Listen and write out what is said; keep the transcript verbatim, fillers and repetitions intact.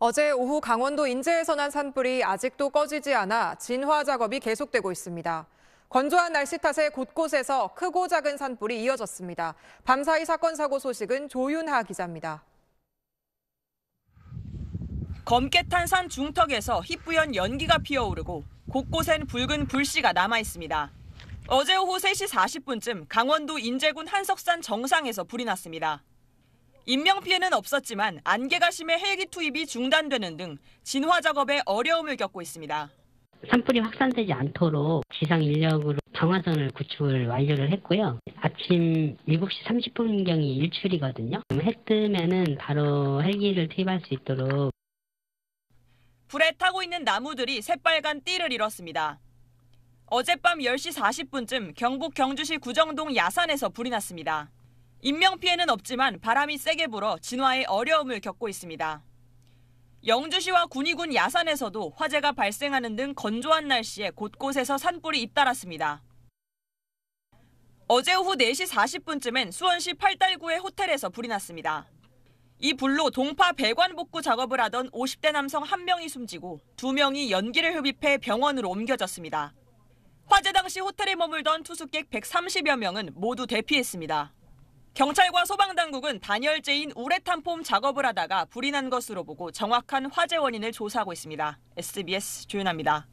어제 오후 강원도 인제에서 난 산불이 아직도 꺼지지 않아 진화 작업이 계속되고 있습니다. 건조한 날씨 탓에 곳곳에서 크고 작은 산불이 이어졌습니다. 밤사이 사건 사고 소식은 조윤하 기자입니다. 검게 탄 산 중턱에서 희뿌연 연기가 피어오르고 곳곳엔 붉은 불씨가 남아 있습니다. 어제 오후 세 시 사십 분쯤 강원도 인제군 한석산 정상에서 불이 났습니다. 인명피해는 없었지만 안개가 심해 헬기 투입이 중단되는 등 진화 작업에 어려움을 겪고 있습니다. 산불이 확산되지 않도록 지상 인력으로 정화선을 구축을 완료를 했고요. 아침 일곱 시 삼십 분경이 일출이거든요. 해 뜨면은 바로 헬기를 투입할 수 있도록. 불에 타고 있는 나무들이 새빨간 띠를 잃었습니다. 어젯밤 열 시 사십 분쯤 경북 경주시 구정동 야산에서 불이 났습니다. 인명피해는 없지만 바람이 세게 불어 진화에 어려움을 겪고 있습니다. 영주시와 군위군 야산에서도 화재가 발생하는 등 건조한 날씨에 곳곳에서 산불이 잇따랐습니다. 어제 오후 네 시 사십 분쯤엔 수원시 팔달구의 호텔에서 불이 났습니다. 이 불로 동파 배관 복구 작업을 하던 오십 대 남성 한 명이 숨지고 두 명이 연기를 흡입해 병원으로 옮겨졌습니다. 화재 당시 호텔에 머물던 투숙객 백삼십여 명은 모두 대피했습니다. 경찰과 소방당국은 단열재인 우레탄 폼 작업을 하다가 불이 난 것으로 보고 정확한 화재 원인을 조사하고 있습니다. 에스비에스 조윤아입니다.